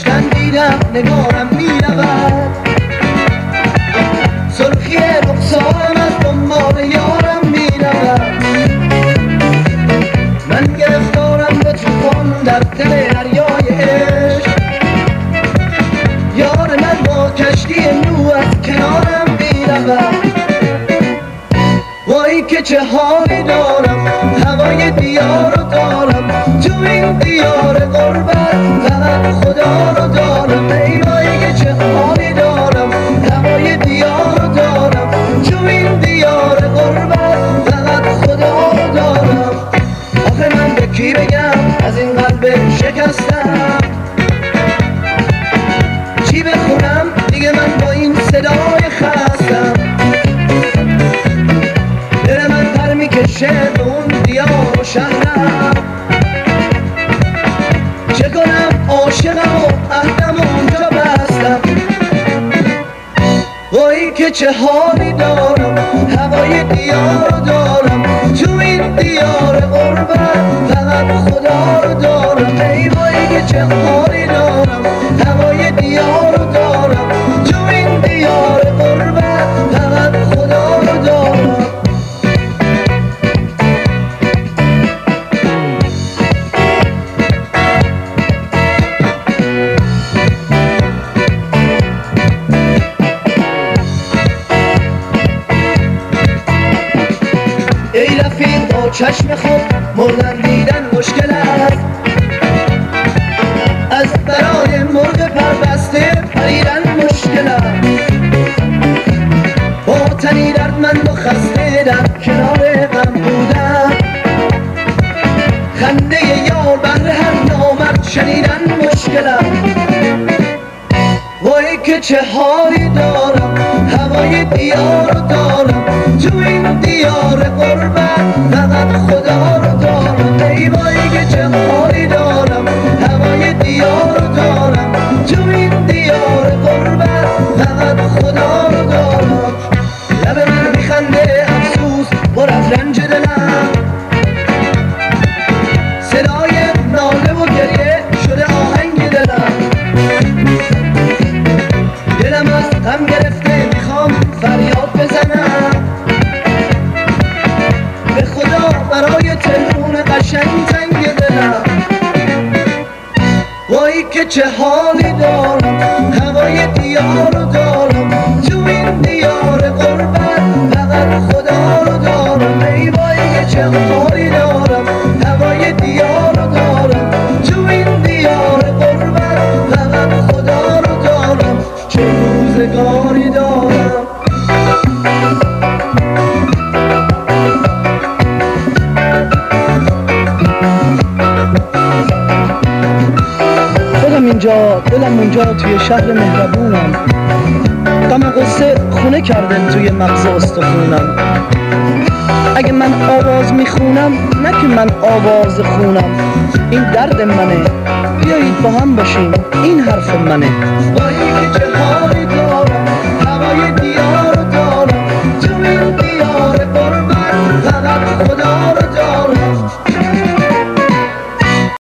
عشقن دیدم نگارم میرود، سرخی رخسارم از دنبال یارم میرود. من گرفتارم به طوفان در دل دریای عشق، یار من با کشتی نو از کنارم میرود. وای که چه حالی دارم، هوای دیار رو دارم، تو این دیار غربت فقط خدا رو دارم. ای وای که چه حالی دارم، هوای دیار رو دارم، تو این دیار غربت فقط خدا رو دارم. آخه من به کی بگم از این قلب شکستم، چی بخونم دیگه من با این صدای خستم. دل من پر میکشه به اون دیار و شهرم، چه کنم عاشقم و عهدم و اونجا بستم. وای که چه حالی دارم، هوای دیار رو دارم، تو این دیار غربت فقط خدا رو دارم. ای وای که چه حالی دارم، هوای دیار رو دارم، تو این دیار غربت فقط خدا رو دارم. ای رفیق با چشم خود مردن دیدن مشکل است، از برای مرغ پربسته پریدن مشکل است. با تنی دردمند و خسته در کنار غم بودن، خنده یار بهر هر نامرد شنیدن مشکل است. وای که چه حالی دارم، هوای دیار رو دارم، تو این دیار غربت فقط خدا رو دارم. ای وای که چه حالی دارم، هوای دیار رو دارم، تو این دیار غربت فقط خدا رو دارم. لب من میخنده افسوس پر از رنج دلم، صدای ناله و گریه شده آهنگ دلم. دلم از غم گرفته میخوام فریاد بزنم، به خدا برای تلفون قشنگ زنگ دلم. وای که چه حالی دارم، هوای دیار رو دارم، تو این دیار غربت فقط خدا رو دارم. ای وای که چه حالی دارم، هوای دیار رو دارم، تو این دیار غربت فقط خدا رو دارم. چه روزگاری دارم. خودم اینجا دلم اونجا توی شهر مهربونم، غم و غصه خونه کردن توی مغز استخونم. اگه من آواز میخونم نه که من آواز خونم، این درد منه، بیایید با هم باشیم این حرف منه. وای که چه حالی